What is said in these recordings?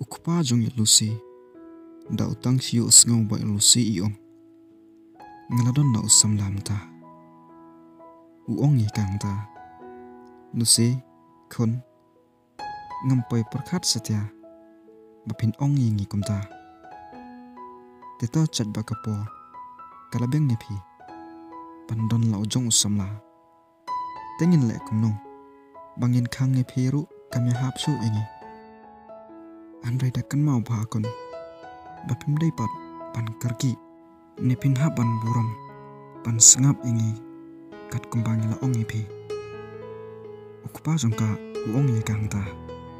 Ukpa jong ya Lucy. Da utang siyo usngau ba Lucy iong. Ngaladon na usam lam ta. Uong ye kang ta. Lucy, kun. Ngampai perkat setia. Bapin ong ye ngikum ta. Tito chat ba kapo. Kalabeng nepi. Pandon lau jong usam la. Tengin le kumnong. Bangin kang nepi ru kami hapsu ingi. Andai dakan mau bahakun. Bapim dapat pan kergi. Nipin haban buram. Pan sengap ingi. Kat kumbang la ong ipi. Ukpa jongka uong ye kang ta.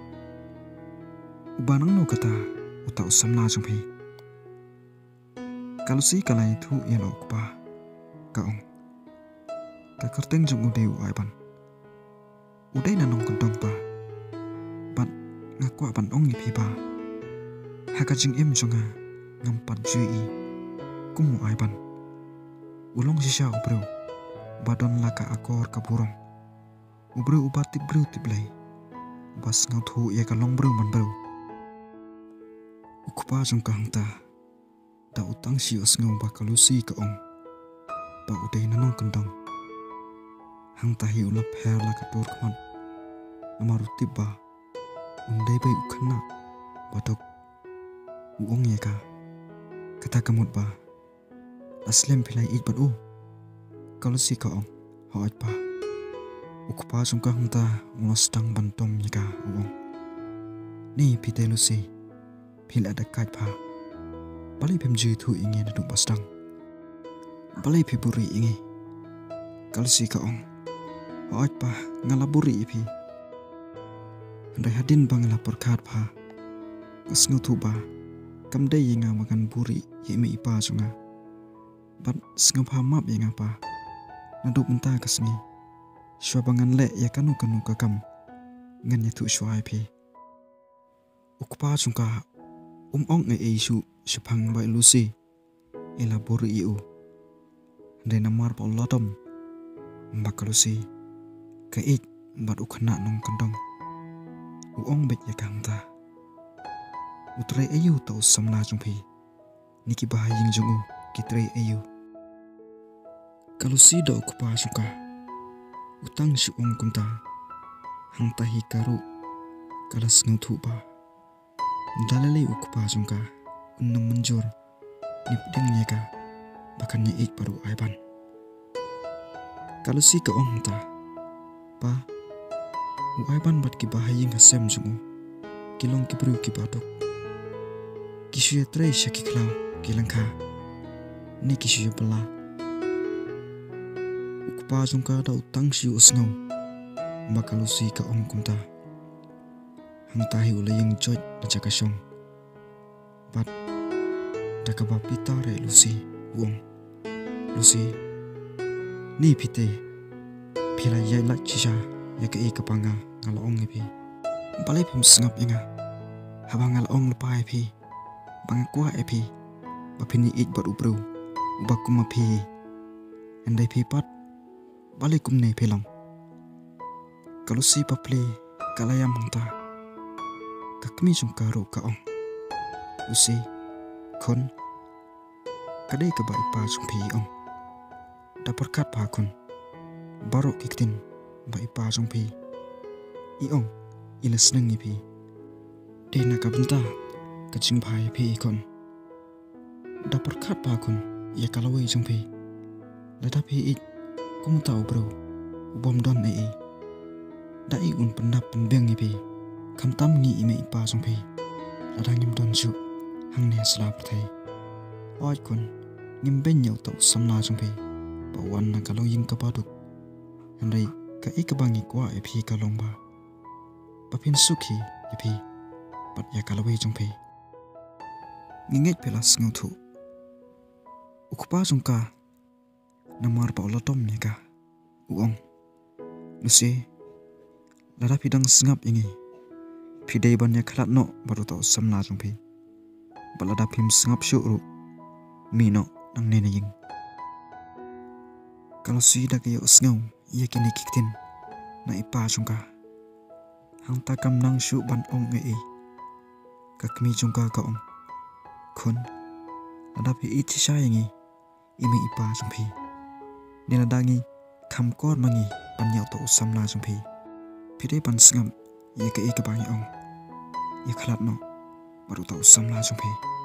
Ubanang no kata uta usam la jongpi. Kalau si kalai tu ya lo ukpa. Kaong. Kakerteng jong udeu aiban. Udai nanong kentong pa. Bat ngakwa ban ong ipi pa. Hakajing im jonga ngampat jui. Kumu aiban. Ulong sisa ubro. Badon laka akor kaburong. Ubro ubati bro tiblay. Bas ngau thu ya kalong bro man bro. Ukpa jong kahangta. Da utang sios ngau bakalusi kaong. Ba udai nanong kentong. Hang tahi ulap her la katur kaman. Namaruti ba. Undai bay ukana. Batok. Uong ye ka. Kata kamut ba. Aslem pilai it bat u. Kalau si kaong. Hoat ba. Ukpa jongka hangta ulas tang bantom ye ka uong. Ni pite Lucy. Pila ada kait pa. Balai pem ju tu ingi naduk bastang. Balai piburi ingi. Kalau si kaong. Hoat pa ngalaburi ipi. Andai hadin bang lapor kat pa. Kas ngutu ba. Kam day yenga makan buri ye me ipa junga. Bat sngap hamap yenga pa. Naduk mentah kasmi. Shwa bangan le ya kanu kakam. Ngan ya tu shwa ipi. Ukpa jungka ong nge isu sepang bai Lucy. Ela buri iu. Andai namar pa lodom. Mbak Lucy. Kait bat ukana nong kandong. Uong bet ya kang ta. Utrai ayu tau samla jongpi. Niki bahaying jongu kitrai ayu. Kalau si da ukpa suka. Utang si ong kumta. Hang tahi karu. Kalas ngutu ba. Dalalai ukpa jongka. Unang menjur. Nipdeng yaka. Bahkan nyait baru aiban. Kalau si ka ong ta. Pa. Uaiban bat ki bahaying hasem jongu. Kilong kibru ki batok. Kishuya tray siya kiklau kilangka. Ni kishuya bala. Ukpa jongka da utang siya usngaw. Bakalu si ka ong kumta. Hang tahi ulayang joy na jakasyong. Bat. Dakabapita re Lucy. Uong. Lucy. Ni pite. Pila yay lak chisha. Yaka i kapanga ngalaong ipi. Balay pim sengap inga. Habang ngalaong lepa ipi. Bangakwa epi. Bapini it bat ubro. Ubakum api. Andai pipat. Balik kumne pilang. Kalau si papli. Kalayam hangta. Kakmi jungkaro kaong. Lucy. Kun. Kadai kaba ipa jungpi ong. Daparkat pa kun. Baro kiktin. Ba ipa jungpi. Iong. Ilas nang ipi. Di nakabenta. Kacing pai pi ikon. Dapur kat pa kun. Ya kalawai jong pi. Lada pi it. Kumu tahu bro. Ubom don ai. Dai un pendap penbeng ipi. Kam tam ngi ime ipa jong pi. Lada ngim don ju. Hang ne selap thai. Oi kun. Ngim ben nyau tau samla jong pi. Bawan na kalau ying kapaduk. Andai ka ikabangi kwa ipi kalong ba. Papin suki ipi. Bat ya kalawai jong pi. Ngingit pelas ngutu. Ukpa jongka. Namar pa ulatom niya ka. Uong. Lucy. Lada pidang sengap ingi. Pidai ban ya kalat no baru tau samla jongpi. Balada pim sengap syuru. Mino nang nenaying. Kalau si da kayo sengaw. Iya kini kiktin. Na ipa jongka. Hang takam nang syu ban ong ngai. kakmi jongka kaong khun adapi ichi sayangi imi ipa jongpi ninadangi khamkor mangi panyau to samla jongpi pide pan sngam ye ke bangi ong ye khalat no baru to samla jongpi